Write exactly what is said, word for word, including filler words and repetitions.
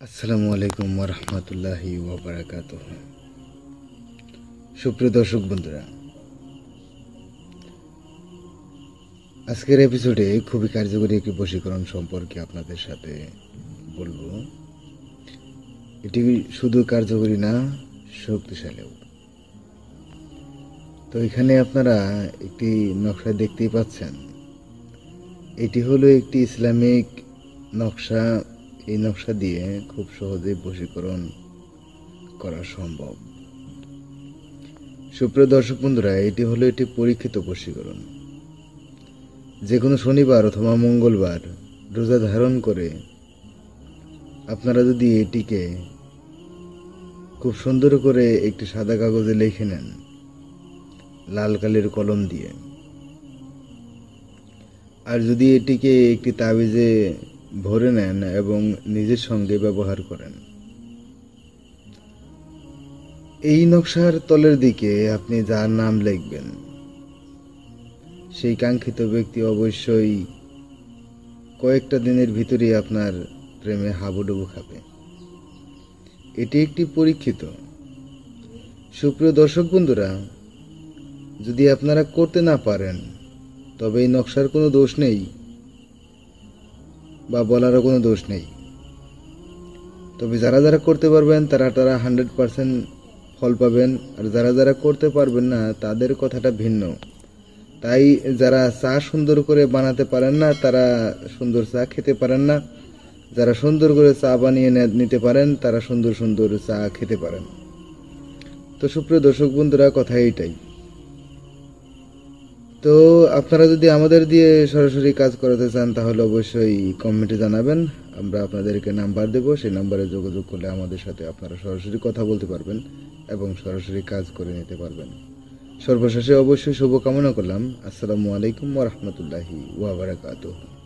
আসসালামু আলাইকুম ওয়া রাহমাতুল্লাহি ওয়া বারাকাতুহু। সুপ্রিয় দর্শক বন্ধুরা, আজকের এপিসোডে খুবই কার্যকরী একটি বশীকরণ সম্পর্কে আপনাদের সাথে বলবো। এটি শুধু কার্যকরী না, শক্তিশালীও। তো এখানে আপনারা একটি নকশা দেখতেই পাচ্ছেন। এটি হলো একটি ইসলামিক নকশা। এই নকশা দিয়ে খুব সহজেই বশীকরণ করা সম্ভব। সুপ্রিয় দর্শক বন্ধুরা, এটি হলো একটি পরীক্ষিত বশীকরণ। যে কোনো শনিবার অথবা মঙ্গলবার রোজা ধারণ করে আপনারা যদি এটিকে খুব সুন্দর করে একটি সাদা কাগজে লিখে নেন লাল কালির কলম দিয়ে, আর যদি এটিকে একটি তাবিজে ভরে নেন এবং নিজের সঙ্গে ব্যবহার করেন, এই নকশার তলের দিকে আপনি যার নাম লিখবেন সেই কাঙ্ক্ষিত ব্যক্তি অবশ্যই কয়েকটা দিনের ভিতরেই আপনার প্রেমে হাবুডুবু খাবে। এটি একটি পরীক্ষিত। সুপ্রিয় দর্শক বন্ধুরা, যদি আপনারা করতে না পারেন তবে এই নকশার কোনো দোষ নেই বা বলারও কোনো দোষ নেই। তবে যারা যারা করতে পারবেন তারা তারা হান্ড্রেড পারসেন্ট ফল পাবেন, আর যারা যারা করতে পারবেন না তাদের কথাটা ভিন্ন। তাই যারা চা সুন্দর করে বানাতে পারেন না তারা সুন্দর চা খেতে পারেন না, যারা সুন্দর করে চা বানিয়ে নিতে পারেন তারা সুন্দর সুন্দর চা খেতে পারেন। তো সুপ্রিয় দর্শক বন্ধুরা, কথা এইটাই। তো আপনারা যদি আমাদের দিয়ে সরাসরি কাজ করাতে চান তাহলে অবশ্যই কমেন্টে জানাবেন, আমরা আপনাদেরকে নাম্বার দেব। সেই নাম্বারে যোগাযোগ করলে আমাদের সাথে আপনারা সরাসরি কথা বলতে পারবেন এবং সরাসরি কাজ করে নিতে পারবেন। সর্বশেষে অবশ্যই শুভকামনা করলাম। আসসালামু আলাইকুম ওয়া রাহমাতুল্লাহি ওয়া বারাকাতুহু।